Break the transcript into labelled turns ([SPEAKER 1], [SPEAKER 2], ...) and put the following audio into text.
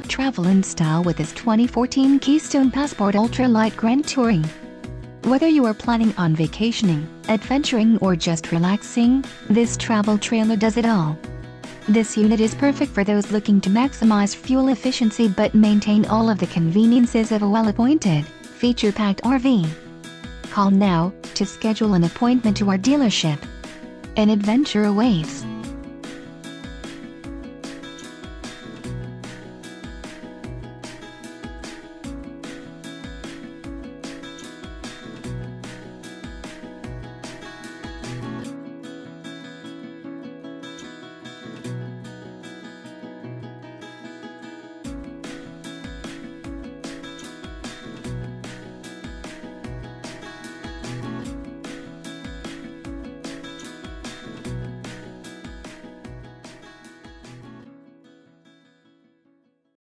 [SPEAKER 1] travel in style with this 2014 Keystone Passport Ultra Lite Grand Touring. Whether you are planning on vacationing, adventuring or just relaxing, this travel trailer does it all. This unit is perfect for those looking to maximize fuel efficiency but maintain all of the conveniences of a well-appointed, feature-packed RV. Call now to schedule an appointment to our dealership. An adventure awaits.